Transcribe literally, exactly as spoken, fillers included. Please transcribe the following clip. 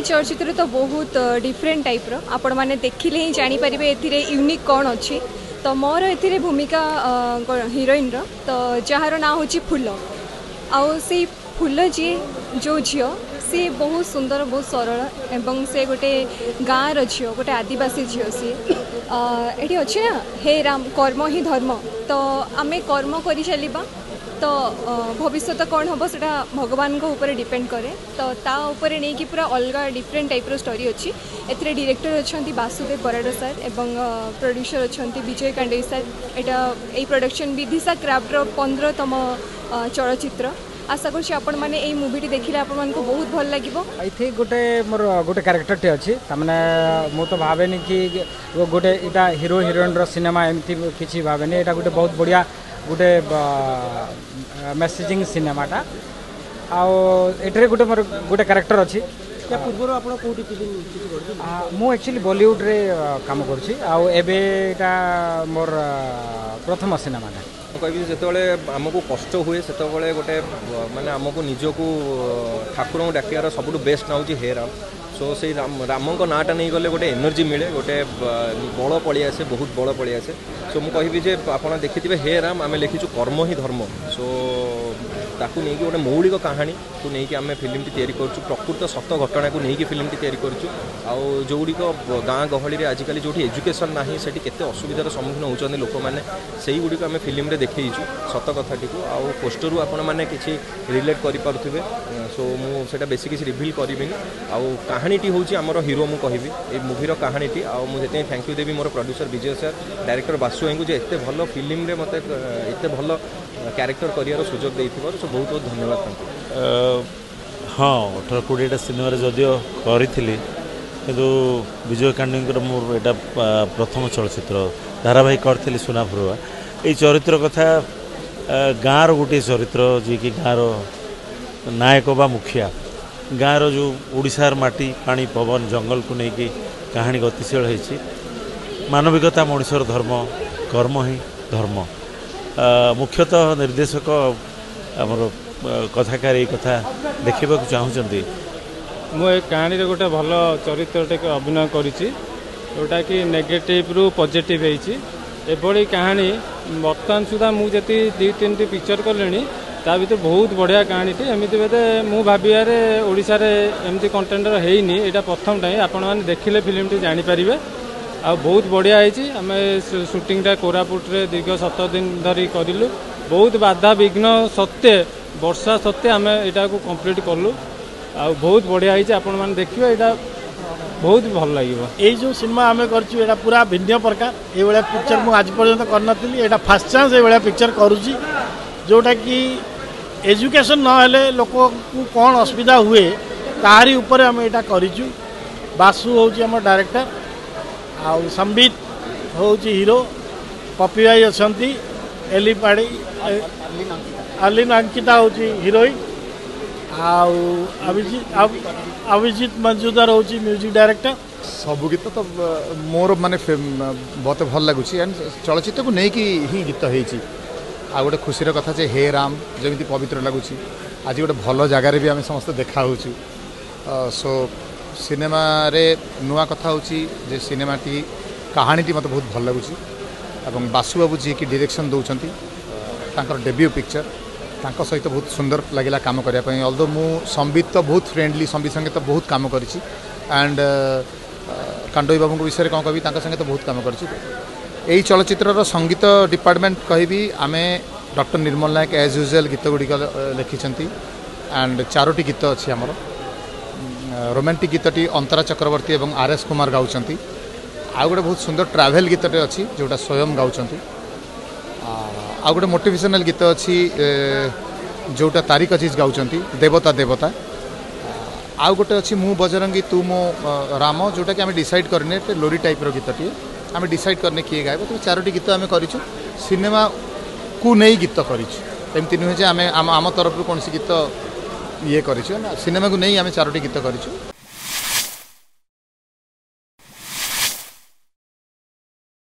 चलचित्र तो बहुत डिफरेंट टाइप रो आपण माने देखिले ही जानी परिबे एथिरे यूनिक कोन अछि। तो मोर एथिरे भूमिका हीरोइन रो तो जहार ना होची फूल आउ से फूल जी जो झियो सी बहुत सुंदर बहुत सरल एवं से गोटे गाँव झील गोटे आदिवासी झील सी ये अच्छे ना हे राम कर्म ही धर्म तो आमे कर्म करी चलिबा तो भविष्य तो कौन हम से भगवान को ऊपर डिपेंड करे तो ता ऊपर नहीं कि पूरा अलग डिफरेंट टाइप रो स्टोरी अच्छी एथिरे डायरेक्टर अच्छा वासुदेव बराड़ सर एवं प्रोड्यूसर अच्छा विजय कांडे सर एटा ए प्रोडक्शन विदिशा क्राफ्ट रो पंद्रहतम चलचित्र आशा करछि आपण माने एई मूवी देखिले आपण मान को बहुत भल लागिबो। इथे गोटे मोर गोटे कैरेक्टर टे अछि तमने मु तो भावेनी कि गोटे इटा हीरो हीरोइन रो सिनेमा एमती किछि भावेनी एटा गोटे बहुत बढ़िया गोटे मेसेजिंग सिनेमाटा आउ एटरे गोटे मोर गोटे कैरेक्टर अछि या पूर्व आपण कोठी फिल्म किछि करछि मु एक्चुअली बॉलीवुड रे काम करछि आउ एबे एटा मोर प्रथम सिनेमाटा कहि जिते आमको कष्ट हुए से गोटे माने आमको निजक ठाकुर डाकियार सब बेस्ट ना हूँ हे राम सो से राम राम नाटा नहीं गले गोटे एनर्जी मिले गोटे बल पलि आसे बहुत बल पलि आसे सो मुझे जे आप देखिए हे राम आम लिखीचु कर्म ही धर्म सो ताकू नहीं गोटे मौलिक कहानी को लेकिन आम फिल्म तैयारी करूँ प्रकृत सत घटना को लेकिन फिल्म तैयारी करूँ आउ जोड़िक गाँ गहली आजिकल जो एजुकेशन ना से असुविधार सम्मुखीन होती लोक मैंने से गुड़िक आम फिल्म देखु सत कथाटी को आउ पोस्टर आपण मैंने किसी रिलेट करें सो मुझे बेसी किसी रिभिल करी आउ कहानीटी हूँ आमर हिरो मु कहि ए मुभीर कहानीटी आउ मुझे थैंक यू देवी मोर producer Vijay sir director Basu को एत भल फिल्म मत एत भल क्यारेक्टर कर सुजोग देथिबार सो बहुत बहुत धन्यवाद तांको। हाँ अठारह कोड़ीटा सिनेमा जदियो करी किंतु विजय कांडीकर मोर एटा प्रथम चलचित्र धारावाहिक करी सुना फुरुआ ये चरित्र कथा गाँव गोटे चरित्र जी कि गाँव नायक बा मुखिया गाँव जो ओडिशार माटी पानी पवन जंगल को लेकिन कहानी गतिशील होती मानविकता मनुष्यर धर्म कर्म ही धर्म मुख्यतः निर्देशक आमर कथाकार ये कथा देखा चाहूँगी मुझे कहानी गोटे भल चरित्र अभिनय करोटा कि नेगेटिव रु पॉजिटिव होती कहानी बर्तमान सुधा मुझे दी तीन पिक्चर कले ता भर बहुत बढ़िया कहानीटी एमती बोधे मु भाविबार ओडिशा रे एमती कंटेंटर हैनी एटा प्रथम टाइम आपण मैंने देखिले फिल्म टी जानी पारिबे आ बहुत बढ़िया है आम शूटिंगटा कोरापुट रे दीर्घ सत दिन धरी करूँ बहुत बाधा विघ्न सत्वे वर्षा सत्वे आम यहाँ को कम्प्लीट कलु आ बहुत बढ़िया है आपण मैंने देखिए यहाँ बहुत भल लगे ये जो सिनेमा आम कर पूरा भिन्न प्रकार ये पिक्चर मुझे आज पर्यंत करनी यहाँ फास्ट चांस ये पिक्चर करुँची जोटा कि एजुकेशन नहेले लोक को कौन असुविधा हुए तारी ऊपर आम यहाँ करूँ बासु हूँ आम डायरेक्टर आउ संबित हूँ हीरो पपी भाई अच्छा एली पाड़ी अलीन अंकिता हूँ हीरोइन आउ अभिजीत अभिजीत मजूदार हूँ म्यूजिक डायरेक्टर सब गीत तो मोर माने बहुत भल लगुच एंड चलचित्र को लेकिन ही गीत होती आ गोटे खुशीर कथा जे हे राम जमी पवित्र लगुच आज गोटे भल जगार भी आम समस्त देखा सो सिनेमा रे नुआ कथा होची सिनेमाटी कहानीटी मत बहुत भल लगुच एवं बासु बाबू जी की डायरेक्शन दौरान तांकर डेब्यू पिक्चर तांको सहित बहुत सुंदर लगिला काम करने अल्दो मु संबित तो बहुत फ्रेंडली संबित संगे तो बहुत काम करी एंड कांडोई बाबू विषय कौन कह संगे तो बहुत काम कर चलचित्र संगीत डिपार्टमेंट कहि आमे doctor Nirmal Nayak as usual गीत गुड़िक लिखिं एंड चारोटी गीत अच्छी आमर रोमांटिक गीतटी अंतरा चक्रवर्ती और आर एस कुमार गाँच आ गोटे बहुत सुंदर ट्रैवल गीतटे अच्छी जोटा स्वयं गाँच आ गोटे मोटिवेशनल गीत अच्छी जोटा तारिक अजीज गाँच देवता देवता आउ गोटे अच्छी मु बजरंगी तू मो राम जोटा कि आम डिसाइड करने लोरी टाइप रो गीतटी आम डिसाइड करने किए गायब तो चारोटी गीत आम करूँ सिनेमा को नहीं गीत करमती नुहे आम आम तरफ कौन गीत ये कर सिनेमा को नहीं आम चारोटी गीत करूँ।